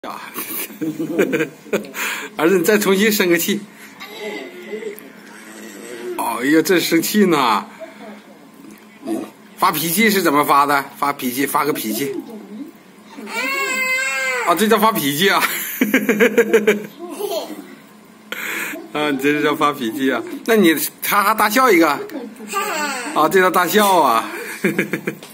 呀，儿子，你再重新生个气。哎呀，这生气呢！发脾气是怎么发的？发脾气，发个脾气。啊，这叫发脾气啊！啊，你这是叫发脾气啊？那你哈哈大笑一个。啊，这叫大笑啊！